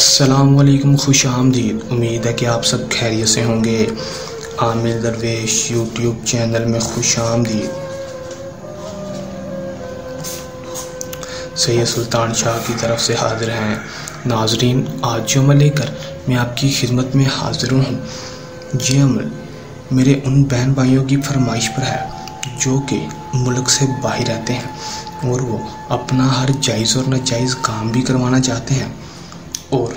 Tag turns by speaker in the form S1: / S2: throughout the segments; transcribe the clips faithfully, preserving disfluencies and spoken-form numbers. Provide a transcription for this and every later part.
S1: अस्सलामुअलैकुम, खुश आमदीद। उम्मीद है कि आप सब खैरियत से होंगे। आमिर दरवेश यूट्यूब चैनल में खुश आमदीद। सैयद सुल्तान शाह की तरफ से हाजिर हैं। नाजरीन, आज जो अमल लेकर मैं आपकी खिदमत में हाजिर हूँ, ये अमल मेरे उन बहन भाइयों की फरमाइश पर है जो कि मुल्क से बाहर रहते हैं और वो अपना हर जायज़ और नाजायज़ काम भी करवाना चाहते हैं और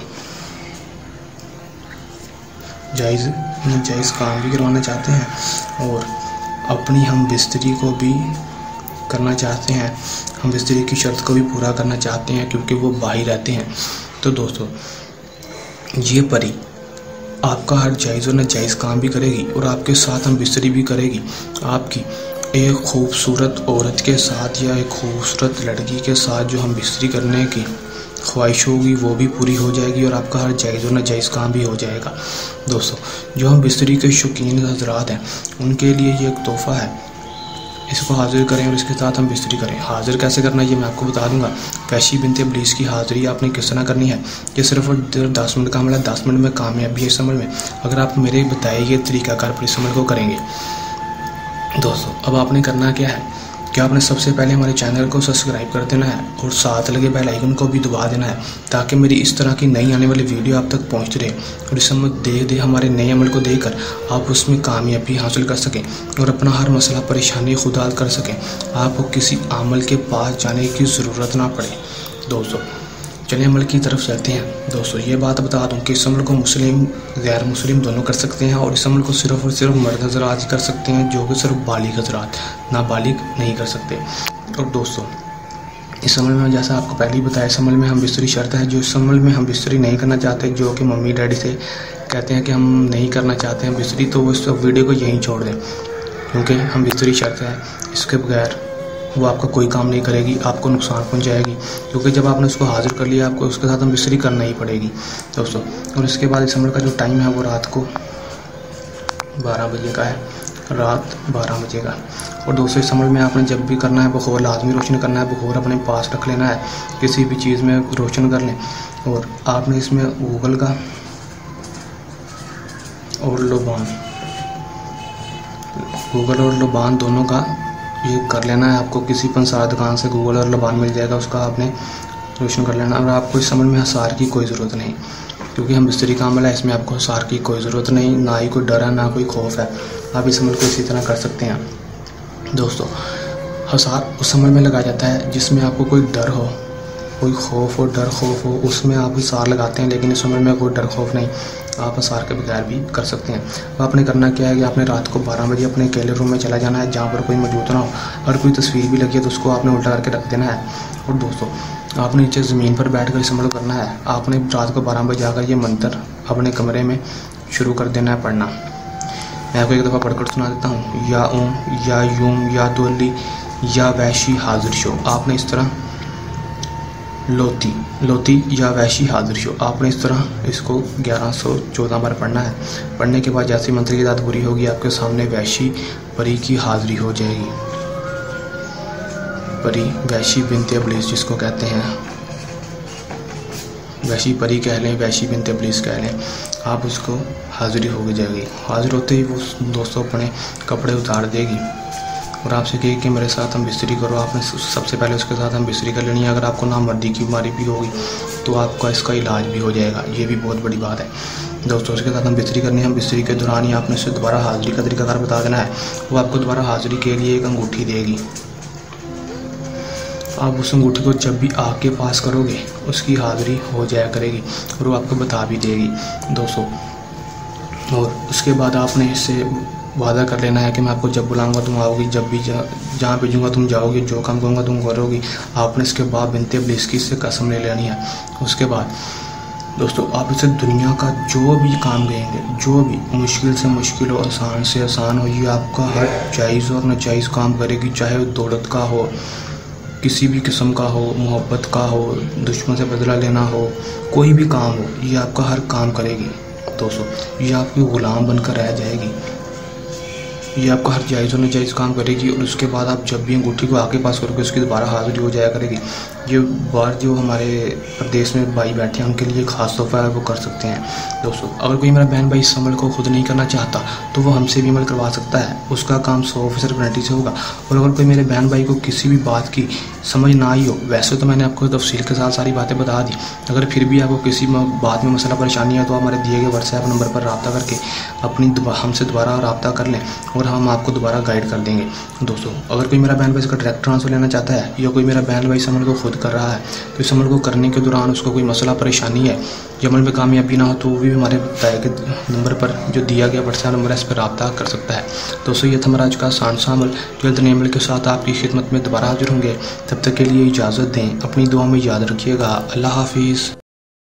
S1: जायज़ नाजायज़ काम भी करवाना चाहते हैं और अपनी हम बिस्तरी को भी करना चाहते हैं, हम बिस्तरी की शर्त को भी पूरा करना चाहते हैं क्योंकि वो बाहर रहते हैं। तो दोस्तों, ये परी आपका हर जायज़ और नाजायज़ काम भी करेगी और आपके साथ हम बिस्तरी भी करेगी। आपकी एक खूबसूरत औरत के साथ या एक खूबसूरत लड़की के साथ जो हम बिस्तरी करने की ख्वाहिश होगी वो भी पूरी हो जाएगी और आपका हर जायज़ और नाजायज़ काम भी हो जाएगा। दोस्तों, जो हम बिस्तरी के शौकीन हजरात हैं उनके लिए ये एक तोहफ़ा है, इसको हाज़िर करें और इसके साथ हम बिस्तरी करें। हाज़िर कैसे करना है ये मैं आपको बता दूंगा। वैशी बिनते इब्लीस की हाज़िरी आपने किस तरह करनी है, ये सिर्फ और दस मिनट का अमल है। दस मिनट में कामयाबी है इस अमल में, अगर आप मेरे बताए ये तरीक़ाकार पर इस अमल को करेंगे। दोस्तों, अब आपने करना क्या है कि आपने सबसे पहले हमारे चैनल को सब्सक्राइब कर देना है और साथ लगे बेल आइकन को भी दबा देना है ताकि मेरी इस तरह की नई आने वाली वीडियो आप तक पहुंच रहे और इस अमल दे दे हमारे नए अमल को देकर आप उसमें कामयाबी हासिल कर सकें और अपना हर मसला परेशानी खुद हल कर सकें। आपको किसी अमल के पास जाने की ज़रूरत ना पड़े। दोस्तों, चलिए अमल की तरफ चलते हैं। दोस्तों, ये बात बता दूं कि इस अमल को मुस्लिम गैर मुस्लिम दोनों कर सकते हैं और इस अमल को सिर्फ और सिर्फ मर्द हज़रात ही कर सकते हैं जो कि सिर्फ बालिग हज़रात, नाबालिग नहीं कर सकते। और दोस्तों, इस अमल में जैसा आपको पहले ही बताया, इस अमल में हम बिस्तरी शर्त है। जो इस अमल में हम बिस्तरी नहीं करना चाहते, जो कि मम्मी डैडी से कहते हैं कि हम नहीं करना चाहते हैं बिस्तरी, तो वो इस वीडियो को यहीं छोड़ दें क्योंकि हम बिस्तरी शर्त है, इसके बगैर वो आपका कोई काम नहीं करेगी, आपको नुकसान पहुंचाएगी क्योंकि जब आपने उसको हाजिर कर लिया आपको उसके साथ हम बिस्तरी करना ही पड़ेगी। दोस्तों, और इसके बाद इस अमल का जो टाइम है वो रात को बारह बजे का है, रात बारह बजे का। और दोस्तों, इस अमल में आपने जब भी करना है बखौर लाजमी रोशन करना है, बखौर अपने पास रख लेना है, किसी भी चीज़ में रोशन कर लें। और आपने इसमें गूगल का और लुबान गूगल और लुबान दोनों का ये कर लेना है। आपको किसी पंसार दुकान से गूगल और लबान मिल जाएगा, उसका आपने रोशन कर लेना। और आपको इस अमल में हसार की कोई ज़रूरत नहीं क्योंकि हम बिस्तरी का अमल है, इसमें आपको हसार की कोई ज़रूरत नहीं, ना ही कोई डर है ना कोई खौफ है। आप इस अमल को इसी तरह कर सकते हैं। दोस्तों, हसार उस अमल में लगाया जाता है जिसमें आपको कोई डर हो, कोई खौफ हो, डर खौफ हो, उसमें आप हसार लगाते हैं। लेकिन इस अमल में कोई डर खौफ नहीं, आप हसार के बगैर भी कर सकते हैं। अब आपने करना क्या है कि आपने रात को बारह बजे अपने अकेले रूम में चला जाना है जहाँ पर कोई मौजूद ना हो। अगर कोई तस्वीर भी लगी है तो उसको आपने उल्टा करके रख देना है। और दोस्तों, आपने नीचे ज़मीन पर बैठ कर इस अमल करना है। आपने रात को बारह बजे आकर ये मंत्र अपने कमरे में शुरू कर देना है पढ़ना। मैं आपको एक दफ़ा पढ़कर सुना देता हूँ। या ओम या यूम या दोली या वैशी हाजिर शो। आपने इस तरह लोती लोती या वैशी हाजिर शो, आपने इस तरह इसको ग्यारह सौ चौदह बार पढ़ना है। पढ़ने के बाद जैसे मंत्र की दात पूरी होगी आपके सामने वैशी परी की हाजिरी हो जाएगी। परी वैशी बिनते इब्लीस जिसको कहते हैं, वैशी परी कह लें, वैशी बिनते इब्लीस कह लें, आप उसको हाजिरी हो जाएगी। हाजिर होते ही वो दोस्तों अपने कपड़े उतार देगी और आपसे कहे कि मेरे साथ हम बिस्तरी करो। आपने सबसे पहले उसके साथ हम बिस्तरी कर लेनी है। अगर आपको नामर्दी की बीमारी भी होगी तो आपका इसका इलाज भी हो जाएगा, ये भी बहुत बड़ी बात है। दोस्तों, उसके साथ हम बिस्तरी करनी है। हम बिस्तरी के दौरान ही आपने उसे दोबारा हाजिरी का तरीकाकार बता देना है। वो आपको दोबारा हाजिरी के लिए एक अंगूठी देगी। आप उस अंगूठी को जब भी आग के पास करोगे उसकी हाजिरी हो जाया करेगी और वो आपको बता भी देगी। दोस्तों, और उसके बाद आपने इससे वादा कर लेना है कि मैं आपको जब बुलाऊंगा तुम आओगी, जब भी जा, जहाँ भेजूँगा तुम जाओगी, जो काम करूँगा तुम करोगी। आपने इसके बाद बिनते इब्लीस की से कसम ले लेनी है। उसके बाद दोस्तों, आप इसे दुनिया का जो भी काम कहेंगे, जो भी मुश्किल से मुश्किल हो, आसान से आसान हो, ये आपका हर जायज़ और नाजायज़ काम करेगी। चाहे वो दौलत का हो, किसी भी किस्म का हो, मोहब्बत का हो, दुश्मन से बदला लेना हो, कोई भी काम हो, ये आपका हर काम करेगी। दोस्तों, ये आपकी ग़ुलाम बनकर रह जाएगी। ये आपका हर जायज़ और नाजायज़ काम करेगी और उसके बाद आप जब भी अंगूठी को आगे पास करोगे उसकी दोबारा हाजिरी हो जाया करेगी। जो बाहर जो हमारे प्रदेश में भाई बैठे हैं उनके लिए खास तोहफा है, वो कर सकते हैं दोस्तों। अगर कोई मेरा बहन भाई इस अमल को खुद नहीं करना चाहता तो वो हमसे भी अमल करवा सकता है, उसका काम सौ फीसद गारंटी से होगा। और अगर कोई मेरे बहन भाई को किसी भी बात की समझ ना आई हो, वैसे तो मैंने आपको तफसील के साथ सारी बातें बता दी, अगर फिर भी आपको किसी बात में मसला परेशानी है तो हमारे दिए गए व्हाट्सएप नंबर पर रब्ता करके अपनी हमसे दोबारा रब्ता कर लें और हम आपको दोबारा गाइड कर देंगे दोस्तों। अगर कोई मेरा बहन भाई इसका डायरेक्ट ट्रांसफ़र लेना चाहता है या कोई मेरा बहन भाई इस अमल को खुद कर रहा है तो इस अमल को करने के दौरान उसको कोई मसला परेशानी है, ये अमल में कामयाबी ना हो, तो वो भी हमारे बताए गए नंबर पर जो दिया गया व्हाट्सएप नंबर है इस पर रब्ता कर सकता है दोस्तों। ये था हमारा आज का आसान सा अमल। जल्द नए अमल के साथ आपकी खिदमत में दोबारा हाजिर होंगे, तब तक के लिए इजाज़त दें। अपनी दुआ में याद रखिएगा। अल्लाह हाफिज़।